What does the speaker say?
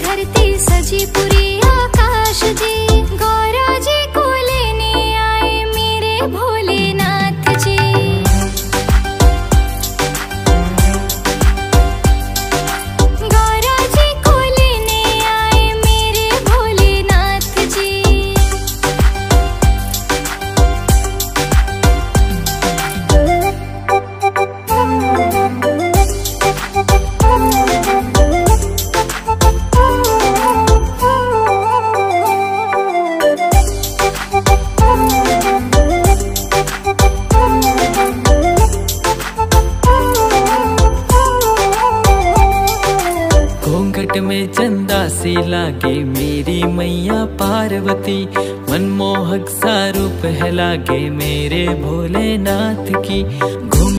धरती सजी पूरी आकाश जी, गौरा जी को लेने आए मेरे भोलेनाथ जी। गौरा जी को लेने आए मेरे भोलेनाथ जी। घूंघट में चंदा सी लागे मेरी मैया पार्वती, मनमोहक सा रूप है लागे मेरे भोलेनाथ की।